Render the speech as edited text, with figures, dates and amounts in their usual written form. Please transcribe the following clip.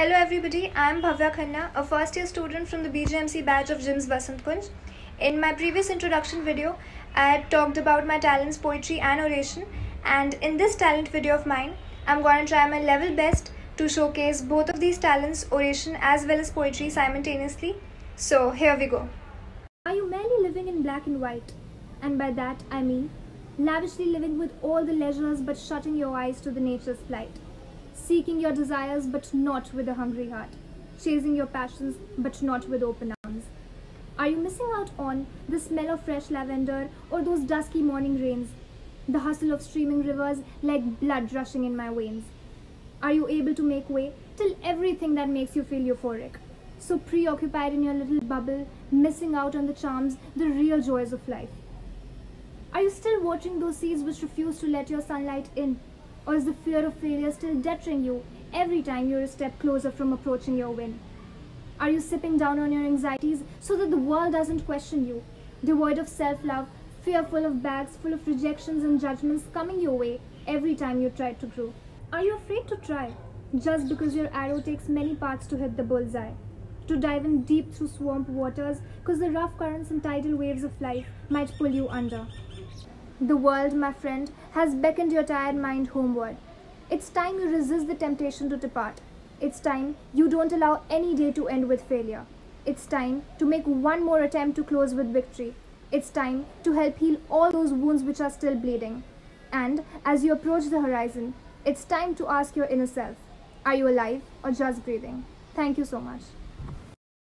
Hello everybody, I am Bhavya Khanna, a first year student from the BGMC batch of GIMS Vasant Kunj. In my previous introduction video, I had talked about my talents poetry and oration, and in this talent video of mine, I'm going to try my level best to showcase both of these talents, oration as well as poetry simultaneously. So here we go. Are you merely living in black and white? And by that I mean lavishly living with all the leisures but shutting your eyes to the nature's plight. Seeking your desires but not with a hungry heart. Chasing your passions but not with open arms. Are you missing out on the smell of fresh lavender or those dusky morning rains? The hustle of streaming rivers like blood rushing in my veins. Are you able to make way till everything that makes you feel euphoric? So preoccupied in your little bubble, missing out on the charms, the real joys of life. Are you still watering those seeds which refuse to let your sunlight in? Or is the fear of failure still deterring you every time you're a step closer from approaching your win? Are you sipping down on your anxieties so that the world doesn't question you? Devoid of self-love, fearful of bags full of rejections and judgments coming your way every time you try to grow? Are you afraid to try just because your arrow takes many paths to hit the bullseye? To dive in deep through swamp waters because the rough currents and tidal waves of life might pull you under? The world, my friend, has beckoned your tired mind homeward. It's time you resist the temptation to depart. It's time you don't allow any day to end with failure. It's time to make one more attempt to close with victory. It's time to help heal all those wounds which are still bleeding. And as you approach the horizon, it's time to ask your inner self, are you alive or just breathing? Thank you so much.